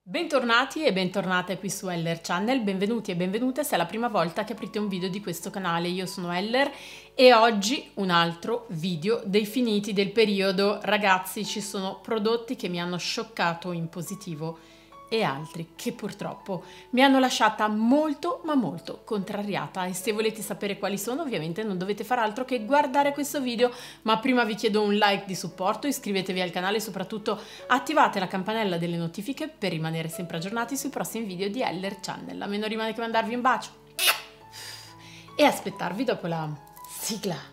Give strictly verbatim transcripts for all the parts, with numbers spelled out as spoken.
Bentornati e bentornate qui su Eller Channel, benvenuti e benvenute se è la prima volta che aprite un video di questo canale. Io sono Eller e oggi un altro video dei finiti del periodo. Ragazzi, ci sono prodotti che mi hanno scioccato in positivo e altri che purtroppo mi hanno lasciata molto ma molto contrariata, e se volete sapere quali sono ovviamente non dovete fare altro che guardare questo video, ma prima vi chiedo un like di supporto, iscrivetevi al canale e soprattutto attivate la campanella delle notifiche per rimanere sempre aggiornati sui prossimi video di Eller Channel. A me non rimane che mandarvi un bacio e aspettarvi dopo la sigla.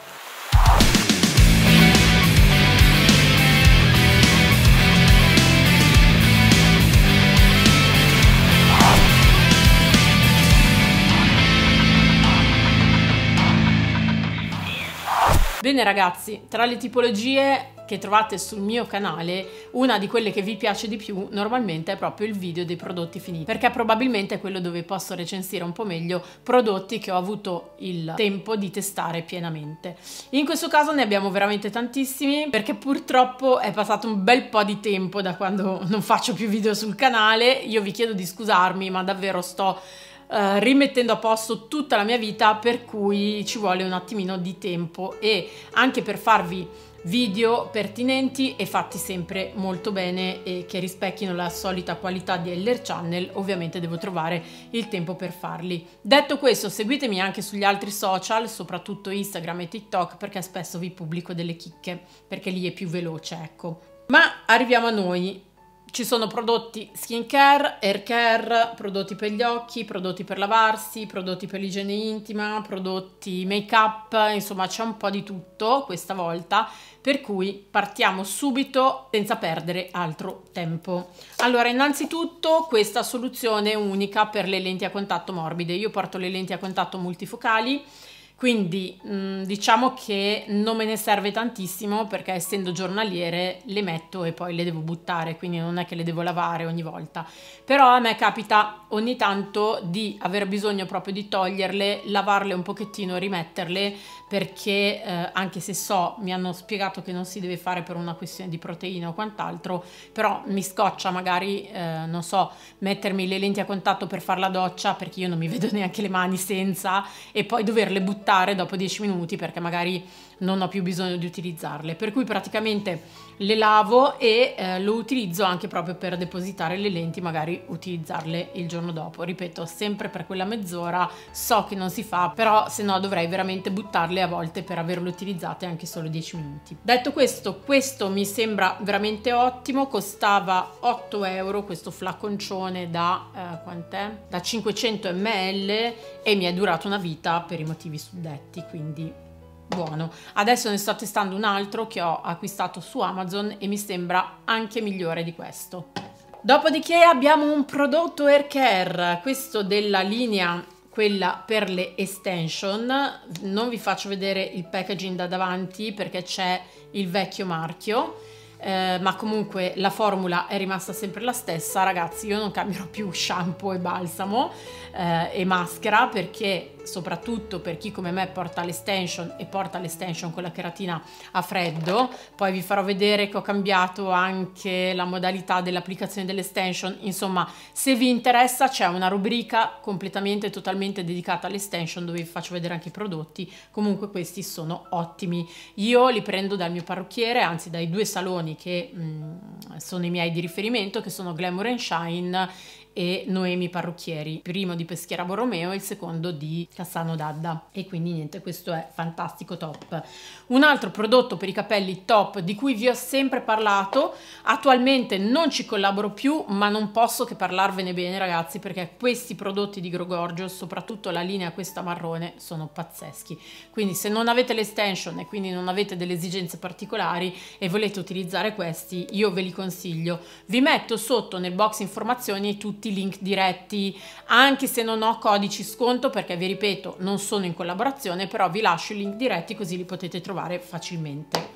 Bene ragazzi, tra le tipologie che trovate sul mio canale, una di quelle che vi piace di più normalmente è proprio il video dei prodotti finiti, perché probabilmente è quello dove posso recensire un po' meglio prodotti che ho avuto il tempo di testare pienamente. In questo caso ne abbiamo veramente tantissimi, perché purtroppo è passato un bel po' di tempo da quando non faccio più video sul canale. Io vi chiedo di scusarmi, ma davvero sto Uh, rimettendo a posto tutta la mia vita, per cui ci vuole un attimino di tempo, e anche per farvi video pertinenti e fatti sempre molto bene e che rispecchino la solita qualità di Eller Channel, ovviamente devo trovare il tempo per farli. Detto questo, seguitemi anche sugli altri social, soprattutto Instagram e TikTok, perché spesso vi pubblico delle chicche, perché lì è più veloce, ecco. Ma arriviamo a noi. Ci sono prodotti skincare, hair care, prodotti per gli occhi, prodotti per lavarsi, prodotti per l'igiene intima, prodotti make up, insomma c'è un po' di tutto questa volta, per cui partiamo subito senza perdere altro tempo. Allora, innanzitutto questa soluzione unica per le lenti a contatto morbide. Io porto le lenti a contatto multifocali, quindi mh, diciamo che non me ne serve tantissimo, perché essendo giornaliere le metto e poi le devo buttare, quindi non è che le devo lavare ogni volta. Però a me capita ogni tanto di aver bisogno proprio di toglierle, lavarle un pochettino e rimetterle, perché eh, anche se so, mi hanno spiegato che non si deve fare per una questione di proteine o quant'altro, però mi scoccia magari, eh, non so, mettermi le lenti a contatto per fare la doccia, perché io non mi vedo neanche le mani senza, e poi doverle buttare dopo dieci minuti perché magari non ho più bisogno di utilizzarle, per cui praticamente le lavo e eh, lo utilizzo anche proprio per depositare le lenti, magari utilizzarle il giorno dopo. Ripeto, sempre per quella mezz'ora, so che non si fa, però se no dovrei veramente buttarle a volte per averle utilizzate anche solo dieci minuti. Detto questo, questo mi sembra veramente ottimo, costava otto euro questo flaconcione da eh, quant'è? Da cinquecento millilitri e mi è durato una vita per i motivi suddetti, quindi buono. Adesso ne sto testando un altro che ho acquistato su Amazon e mi sembra anche migliore di questo. Dopodiché abbiamo un prodotto hair care, questo della linea quella per le extension. Non vi faccio vedere il packaging da davanti perché c'è il vecchio marchio, eh, ma comunque la formula è rimasta sempre la stessa. Ragazzi, io non cambierò più shampoo e balsamo eh, e maschera, perché soprattutto per chi come me porta l'extension e porta l'extension con la cheratina a freddo. Poi vi farò vedere che ho cambiato anche la modalità dell'applicazione dell'extension. Insomma, se vi interessa c'è una rubrica completamente totalmente dedicata all'extension dove vi faccio vedere anche i prodotti. Comunque questi sono ottimi, io li prendo dal mio parrucchiere, anzi dai due saloni che mh, sono i miei di riferimento, che sono Glamour and Shine e Noemi Parrucchieri, il primo di Peschiera Borromeo e il secondo di Cassano d'Adda, e quindi niente, questo è fantastico, top. Un altro prodotto per i capelli top di cui vi ho sempre parlato, attualmente non ci collaboro più, ma non posso che parlarvene bene ragazzi, perché questi prodotti di Grow Gorgeous, soprattutto la linea questa marrone, sono pazzeschi. Quindi se non avete l'extension e quindi non avete delle esigenze particolari e volete utilizzare questi, io ve li consiglio. Vi metto sotto nel box informazioni tutti i link diretti, anche se non ho codici sconto, perché vi ripeto non sono in collaborazione, però vi lascio i link diretti così li potete trovare facilmente.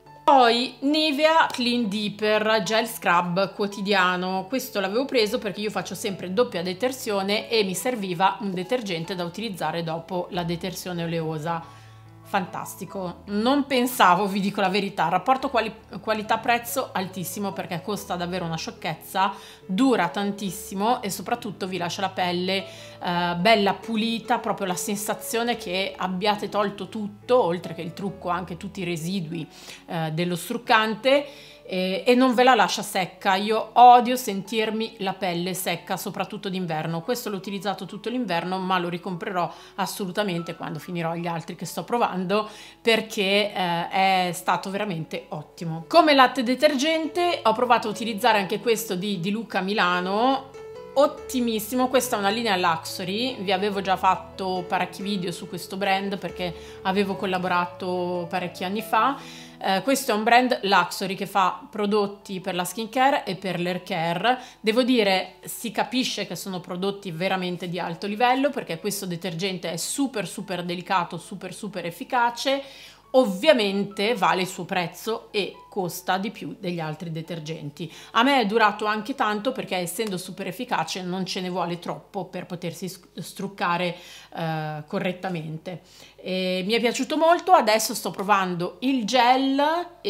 Poi Nivea Clean Deeper Gel Scrub quotidiano, questo l'avevo preso perché io faccio sempre doppia detersione e mi serviva un detergente da utilizzare dopo la detersione oleosa. fantastico, non pensavo, vi dico la verità, rapporto quali qualità-prezzo altissimo, perché costa davvero una sciocchezza, dura tantissimo e soprattutto vi lascia la pelle eh, bella pulita, proprio la sensazione che abbiate tolto tutto, oltre che il trucco anche tutti i residui eh, dello struccante, e, e non ve la lascia secca. Io odio sentirmi la pelle secca, soprattutto d'inverno. Questo l'ho utilizzato tutto l'inverno, ma lo ricomprerò assolutamente quando finirò gli altri che sto provando, perché eh, è stato veramente ottimo. Come latte detergente ho provato a utilizzare anche questo di Di Luca Milano, ottimissimo. Questa è una linea Luxury, vi avevo già fatto parecchi video su questo brand perché avevo collaborato parecchi anni fa. Uh, questo è un brand Luxury che fa prodotti per la skincare e per l'hair care. Devo dire, si capisce che sono prodotti veramente di alto livello, perché questo detergente è super super delicato, super super efficace. Ovviamente vale il suo prezzo e costa di più degli altri detergenti. A me è durato anche tanto perché, essendo super efficace, non ce ne vuole troppo per potersi struccare eh, correttamente. E mi è piaciuto molto. Adesso sto provando il gel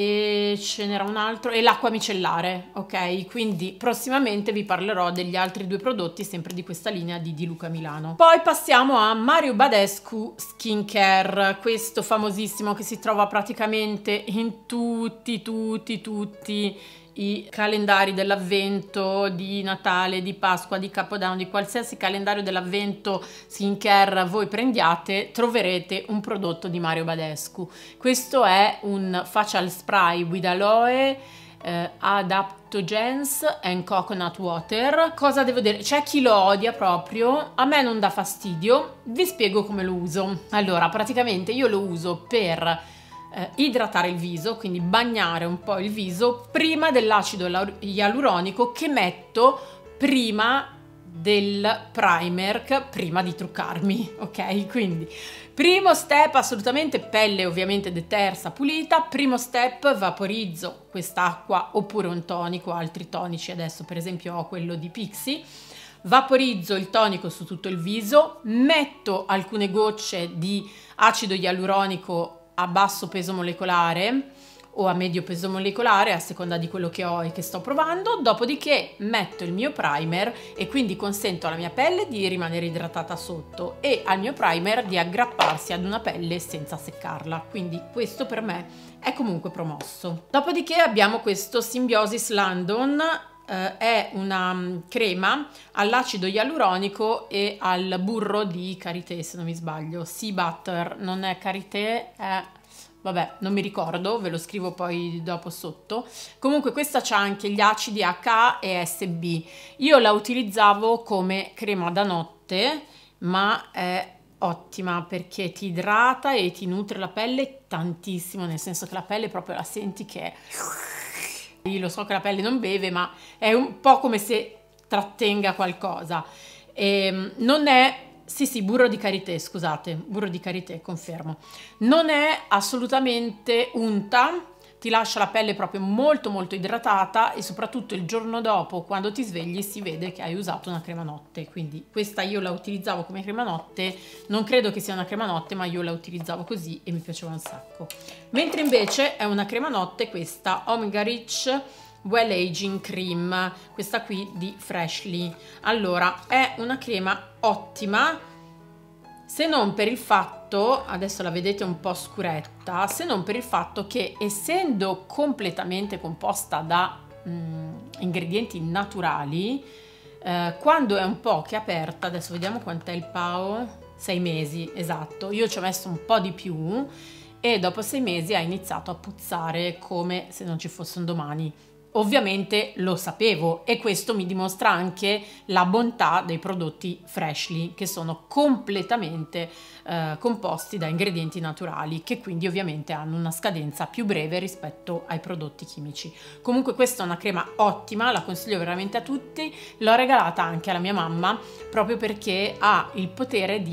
e ce n'era un altro, e l'acqua micellare, ok? Quindi prossimamente vi parlerò degli altri due prodotti sempre di questa linea di Di Luca Milano. Poi passiamo a Mario Badescu Skincare, questo famosissimo che si trova praticamente in tutti tutti tutti i calendari dell'avvento, di Natale, di Pasqua, di Capodanno, di qualsiasi calendario dell'avvento skincare voi prendiate, troverete un prodotto di Mario Badescu. Questo è un facial spray with aloe, eh, adaptogens and coconut water. Cosa devo dire? C'è chi lo odia proprio, a me non dà fastidio, vi spiego come lo uso. Allora, praticamente io lo uso per Eh, idratare il viso, quindi bagnare un po' il viso prima dell'acido ialuronico che metto prima del primer, prima di truccarmi, ok? Quindi primo step assolutamente pelle ovviamente detersa, pulita. Primo step, vaporizzo quest'acqua oppure un tonico, altri tonici, adesso per esempio ho quello di Pixi. Vaporizzo il tonico su tutto il viso, metto alcune gocce di acido ialuronico a basso peso molecolare o a medio peso molecolare, a seconda di quello che ho e che sto provando. Dopodiché metto il mio primer e quindi consento alla mia pelle di rimanere idratata sotto e al mio primer di aggrapparsi ad una pelle senza seccarla. Quindi questo per me è comunque promosso. Dopodiché abbiamo questo Symbiosis London. Uh, è una um, crema all'acido ialuronico e al burro di karité, se non mi sbaglio. Sea butter, non è karité, è... vabbè, non mi ricordo, ve lo scrivo poi dopo sotto. Comunque questa c'ha anche gli acidi acca a e esse bi. Io la utilizzavo come crema da notte, ma è ottima perché ti idrata e ti nutre la pelle tantissimo, nel senso che la pelle proprio la senti che è... Io lo so che la pelle non beve, ma è un po' come se trattenga qualcosa. E non è... Sì, sì, burro di karité, scusate, burro di karité, confermo. Non è assolutamente unta, ti lascia la pelle proprio molto molto idratata e soprattutto il giorno dopo, quando ti svegli, si vede che hai usato una crema notte. Quindi questa io la utilizzavo come crema notte, non credo che sia una crema notte, ma io la utilizzavo così e mi piaceva un sacco. Mentre invece è una crema notte questa Omega Rich Well Aging Cream, questa qui di Freshly. Allora, è una crema ottima, se non per il fatto, adesso la vedete un po' scuretta, se non per il fatto che, essendo completamente composta da mm, ingredienti naturali, eh, quando è un po' che è aperta, adesso vediamo quant'è il P A O, sei mesi, esatto, io ci ho messo un po' di più e dopo sei mesi ha iniziato a puzzare come se non ci fosse un domani. Ovviamente lo sapevo e questo mi dimostra anche la bontà dei prodotti Freshly, che sono completamente eh, composti da ingredienti naturali, che quindi ovviamente hanno una scadenza più breve rispetto ai prodotti chimici. Comunque questa è una crema ottima, la consiglio veramente a tutti. L'ho regalata anche alla mia mamma proprio perché ha il potere di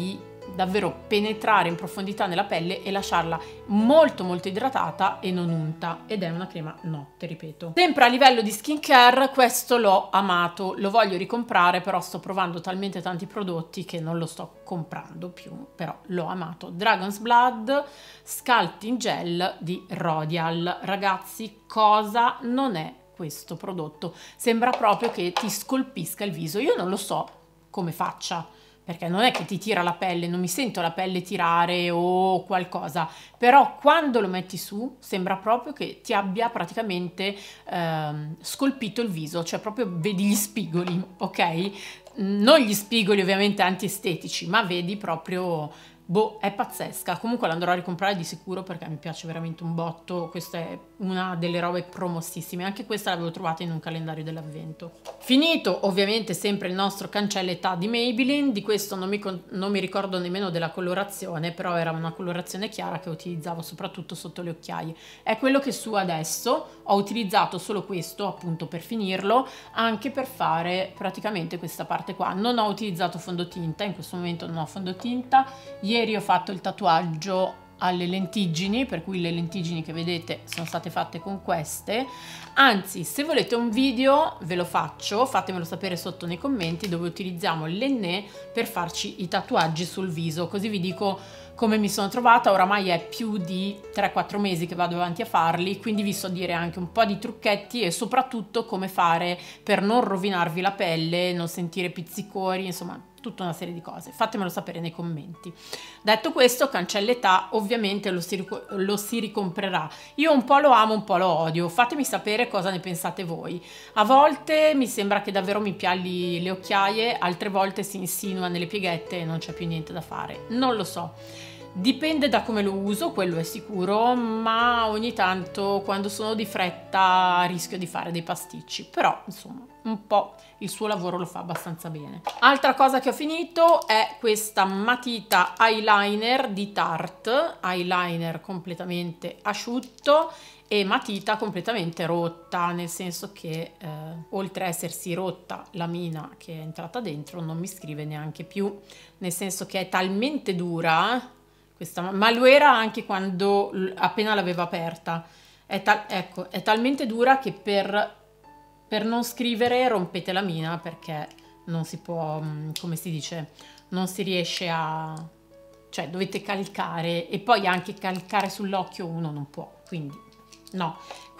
davvero penetrare in profondità nella pelle e lasciarla molto molto idratata e non unta, ed è una crema notte, ripeto. Sempre a livello di skincare questo l'ho amato, lo voglio ricomprare, però sto provando talmente tanti prodotti che non lo sto comprando più, però l'ho amato. Dragon's Blood Sculpting Gel di Rodial. Ragazzi, cosa non è questo prodotto? Sembra proprio che ti scolpisca il viso. Io non lo so come faccia, perché non è che ti tira la pelle, non mi sento la pelle tirare o qualcosa, però quando lo metti su sembra proprio che ti abbia praticamente ehm, scolpito il viso, cioè proprio vedi gli spigoli, ok? Non gli spigoli ovviamente antiestetici, ma vedi proprio... Boh, è pazzesca. Comunque l'andrò a ricomprare di sicuro perché mi piace veramente un botto. Questa è una delle robe promossissime. Anche questa l'avevo trovata in un calendario dell'avvento. Finito ovviamente sempre il nostro cancelletà di Maybelline. Di questo non mi, non mi ricordo nemmeno della colorazione, però era una colorazione chiara che utilizzavo soprattutto sotto le occhiaie. È quello che su adesso. Ho utilizzato solo questo appunto per finirlo, anche per fare praticamente questa parte qua. Non ho utilizzato fondotinta, in questo momento non ho fondotinta. Ieri ho fatto il tatuaggio alle lentiggini, per cui le lentiggini che vedete sono state fatte con queste. Anzi, se volete un video ve lo faccio, fatemelo sapere sotto nei commenti, dove utilizziamo l'Enné per farci i tatuaggi sul viso, così vi dico come mi sono trovata. Oramai è più di tre quattro mesi che vado avanti a farli, quindi vi so dire anche un po' di trucchetti e soprattutto come fare per non rovinarvi la pelle, non sentire pizzicori, insomma tutta una serie di cose. Fatemelo sapere nei commenti. Detto questo, cancelletà ovviamente lo si, lo si ricomprerà. Io un po' lo amo, un po' lo odio. Fatemi sapere cosa ne pensate voi. A volte mi sembra che davvero mi pialli le occhiaie, altre volte si insinua nelle pieghette e non c'è più niente da fare. Non lo so. Dipende da come lo uso, quello è sicuro, ma ogni tanto quando sono di fretta rischio di fare dei pasticci, però insomma un po' il suo lavoro lo fa abbastanza bene. Altra cosa che ho finito è questa matita eyeliner di Tarte, eyeliner completamente asciutto e matita completamente rotta, nel senso che eh, oltre a essersi rotta la mina che è entrata dentro non mi scrive neanche più, nel senso che è talmente dura questa, ma lo era anche quando appena l'avevo aperta. È, tal, ecco, è talmente dura che per, per non scrivere rompete la mina, perché non si può, come si dice, non si riesce a, cioè dovete calcare, e poi anche calcare sull'occhio uno non può, quindi no.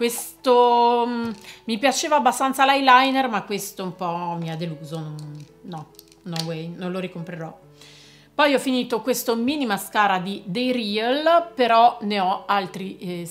Questo mi piaceva abbastanza l'eyeliner, ma questo un po' mi ha deluso, non, no, no way, non lo ricomprerò. Poi ho finito questo mini mascara di Day Real, però ne ho altri eh,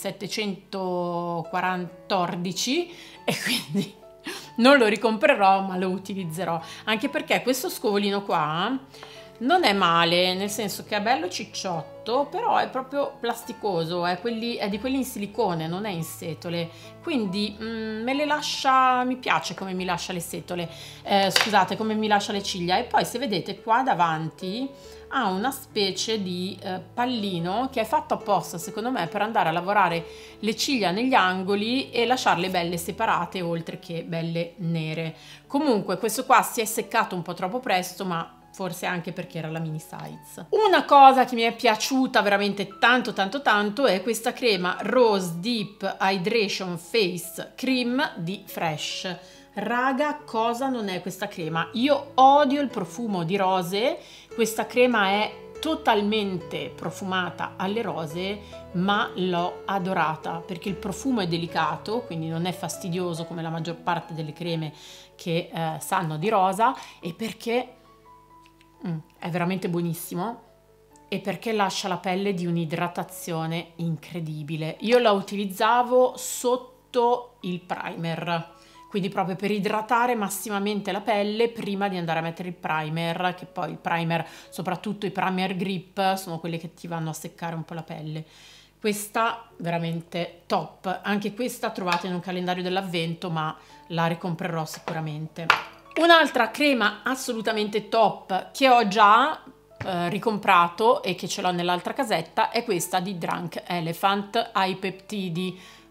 settecentoquattordici e quindi non lo ricomprerò, ma lo utilizzerò. Anche perché questo scovolino qua non è male, nel senso che è bello cicciotto, però è proprio plasticoso, è, quelli, è di quelli in silicone, non è in setole, quindi mm, me le lascia, mi piace come mi lascia le setole, eh, scusate, come mi lascia le ciglia. E poi se vedete qua davanti ha una specie di eh, pallino che è fatto apposta secondo me per andare a lavorare le ciglia negli angoli e lasciarle belle separate oltre che belle nere. Comunque questo qua si è seccato un po' troppo presto, ma forse anche perché era la mini size. Una cosa che mi è piaciuta veramente tanto tanto tanto è questa crema Rose Deep Hydration Face Cream di Fresh. Raga, cosa non è questa crema? Io odio il profumo di rose, questa crema è totalmente profumata alle rose, ma l'ho adorata perché il profumo è delicato, quindi non è fastidioso come la maggior parte delle creme che eh, sanno di rosa, e perché mm, è veramente buonissimo, e perché lascia la pelle di un'idratazione incredibile. Io la utilizzavo sotto il primer, quindi proprio per idratare massimamente la pelle prima di andare a mettere il primer, che poi il primer, soprattutto i primer grip, sono quelli che ti vanno a seccare un po' la pelle. Questa veramente top, anche questa trovate in un calendario dell'avvento, ma la ricomprerò sicuramente. Un'altra crema assolutamente top che ho già eh, ricomprato e che ce l'ho nell'altra casetta è questa di Drunk Elephant ai peptidi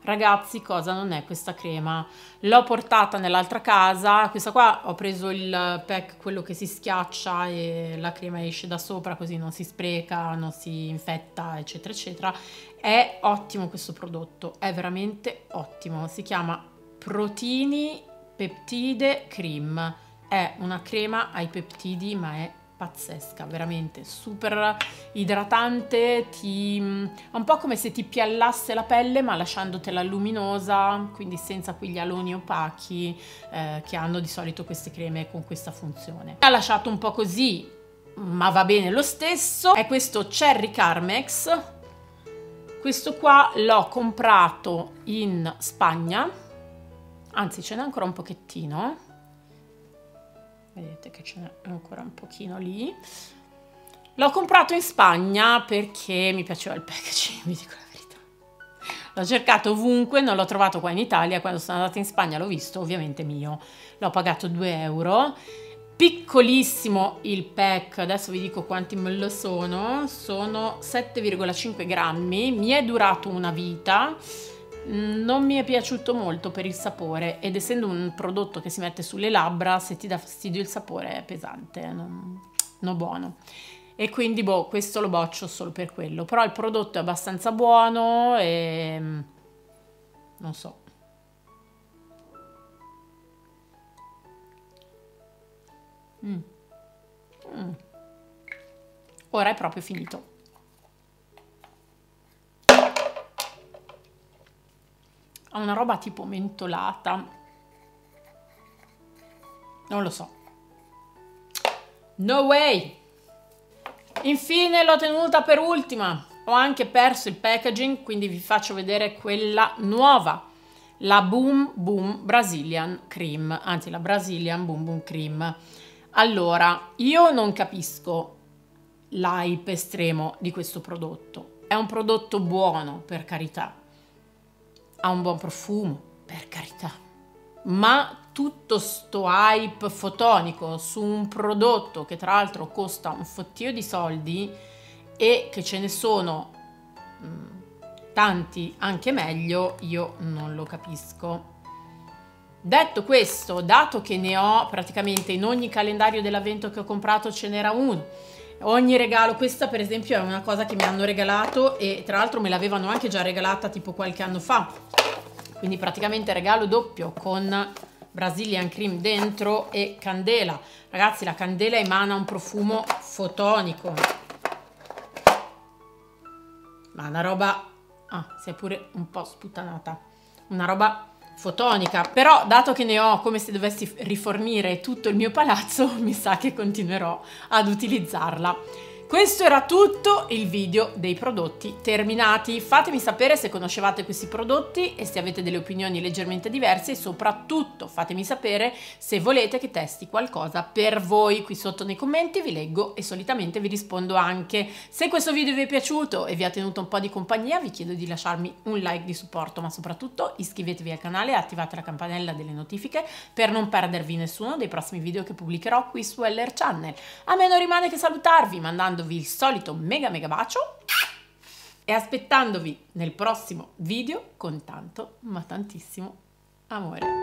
Ragazzi, cosa non è questa crema? L'ho portata nell'altra casa, questa qua ho preso il pack, quello che si schiaccia e la crema esce da sopra, così non si spreca, non si infetta, eccetera eccetera. È ottimo questo prodotto, è veramente ottimo, si chiama Protini Peptide Cream, è una crema ai peptidi ma è pazzesca, veramente super idratante, ti, è un po' come se ti piallasse la pelle ma lasciandotela luminosa, quindi senza quegli aloni opachi eh, che hanno di solito queste creme con questa funzione. Ha lasciato un po' così, ma va bene lo stesso. È questo Cherry Carmex, questo qua l'ho comprato in Spagna, anzi ce n'è ancora un pochettino. Vedete che ce n'è ancora un pochino lì. L'ho comprato in Spagna perché mi piaceva il packaging, vi dico la verità. L'ho cercato ovunque, non l'ho trovato qua in Italia. Quando sono andata in Spagna l'ho visto, ovviamente mio. L'ho pagato due euro. Piccolissimo il pack, adesso vi dico quanti me lo sono. Sono sette virgola cinque grammi, mi è durato una vita. Non mi è piaciuto molto per il sapore ed essendo un prodotto che si mette sulle labbra, se ti dà fastidio il sapore è pesante, non, non buono, e quindi boh, questo lo boccio solo per quello. Però il prodotto è abbastanza buono e non so. Mm. Mm. Ora è proprio finito. Ha una roba tipo mentolata, non lo so, no way. Infine l'ho tenuta per ultima, ho anche perso il packaging, quindi vi faccio vedere quella nuova, la Boom Boom Brazilian Cream, anzi la Brazilian Boom Boom Cream. Allora, io non capisco l'hype estremo di questo prodotto, è un prodotto buono, per carità, ha un buon profumo, per carità, ma tutto sto hype fotonico su un prodotto che tra l'altro costa un fottio di soldi e che ce ne sono mh, tanti anche meglio, io non lo capisco. Detto questo, dato che ne ho praticamente in ogni calendario dell'avvento che ho comprato ce n'era uno, ogni regalo, questa per esempio è una cosa che mi hanno regalato e tra l'altro me l'avevano anche già regalata tipo qualche anno fa, quindi praticamente regalo doppio con Brazilian Cream dentro e candela. Ragazzi, la candela emana un profumo fotonico, ma una roba, ah, si è pure un po' sputtanata, una roba fotonica. Però dato che ne ho come se dovessi rifornire tutto il mio palazzo, mi sa che continuerò ad utilizzarla. Questo era tutto il video dei prodotti terminati. Fatemi sapere se conoscevate questi prodotti e se avete delle opinioni leggermente diverse e soprattutto fatemi sapere se volete che testi qualcosa per voi. Qui sotto nei commenti vi leggo e solitamente vi rispondo anche. Se questo video vi è piaciuto e vi ha tenuto un po' di compagnia vi chiedo di lasciarmi un like di supporto, ma soprattutto iscrivetevi al canale e attivate la campanella delle notifiche per non perdervi nessuno dei prossimi video che pubblicherò qui su L R Channel. A me non rimane che salutarvi mandando il solito mega mega bacio e aspettandovi nel prossimo video con tanto ma tantissimo amore.